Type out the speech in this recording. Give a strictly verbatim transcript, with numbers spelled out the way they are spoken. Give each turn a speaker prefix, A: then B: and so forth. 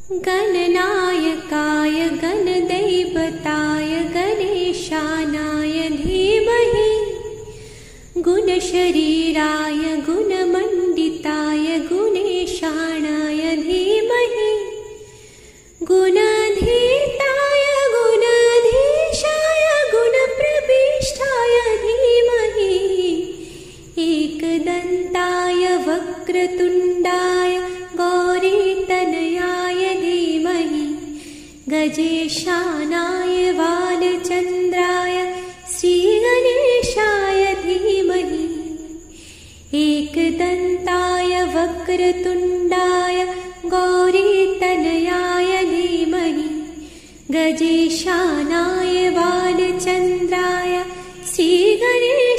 A: गणनायकाय गणदैवताय गणेशानाय धीमहि गुणशरीराय गुणमण्डिताय गुणेशानाय धीमहि गुणाधीताय गुणाधीशाय गुणप्रविष्टाय धीमहि एकदन्ताय वक्रतुण्डाय गौरीतनयाय धीमहि गजेशानाय बालचन्द्राय श्रीगणेशाय धीमहि एकदन्ताय वक्रतुण्डाय गौरीतनयाय धीमहि गजेशानाय बालचन्द्राय श्रीगणेशाय